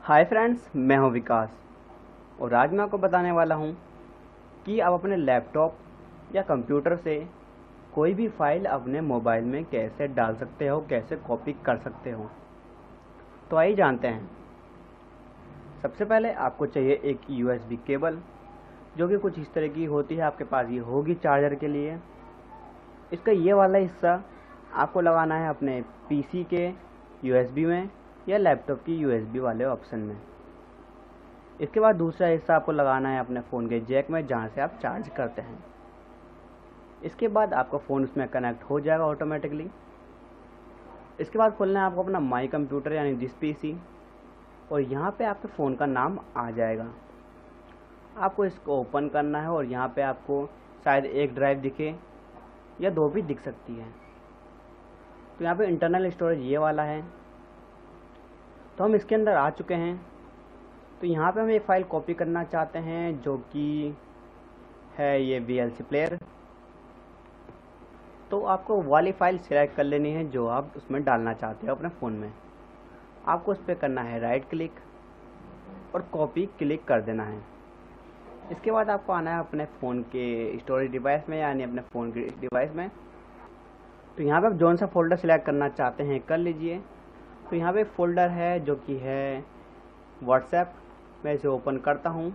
Hi friends, मैं हूं विकास और आज मैं आपको बताने वाला हूं कि आप अपने लैपटॉप या कंप्यूटर से कोई भी फाइल अपने मोबाइल में कैसे डाल सकते हो, कैसे कॉपी कर सकते हो। तो आइए जानते हैं। सबसे पहले आपको चाहिए एक यूएसबी केबल, जो कि कुछ इस तरह की होती है। आपके पास ये होगी चार्जर के लिए। इसका ये वाला हिस्सा आपको लगाना है अपने पीसी के यूएसबी में या लैपटॉप की यूएसबी वाले ऑप्शन में। इसके बाद दूसरा हिस्सा आपको लगाना है अपने फ़ोन के जैक में, जहाँ से आप चार्ज करते हैं। इसके बाद आपका फ़ोन उसमें कनेक्ट हो जाएगा ऑटोमेटिकली। इसके बाद खोलना है आपको अपना माई कंप्यूटर यानी दिस पीसी, और यहाँ पे आपके फ़ोन का नाम आ जाएगा। आपको इसको ओपन करना है और यहाँ पे आपको शायद एक ड्राइव दिखे या दो भी दिख सकती है। तो यहाँ पे इंटरनल स्टोरेज ये वाला है। तो हम इसके अंदर आ चुके हैं। तो यहाँ पे हम एक फ़ाइल कॉपी करना चाहते हैं, जो कि है ये वीएलसी प्लेयर। तो आपको वाली फ़ाइल सिलेक्ट कर लेनी है जो आप उसमें डालना चाहते हो अपने फ़ोन में। आपको उस पर करना है राइट क्लिक और कॉपी क्लिक कर देना है। इसके बाद आपको आना है अपने फ़ोन के स्टोरेज डिवाइस में, यानी अपने फ़ोन के डिवाइस में। तो यहाँ पे आप जौन सा फ़ोल्डर सिलेक्ट करना चाहते हैं कर लीजिए। तो यहाँ पे एक फ़ोल्डर है जो कि है व्हाट्सएप। मैं इसे ओपन करता हूँ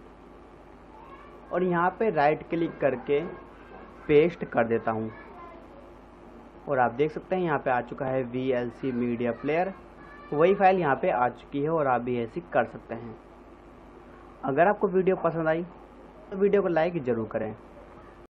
और यहाँ पे राइट क्लिक करके पेस्ट कर देता हूँ, और आप देख सकते हैं यहाँ पे आ चुका है VLC मीडिया प्लेयर। वही फाइल यहाँ पे आ चुकी है और आप भी ऐसे कर सकते हैं। अगर आपको वीडियो पसंद आई तो वीडियो को लाइक ज़रूर करें।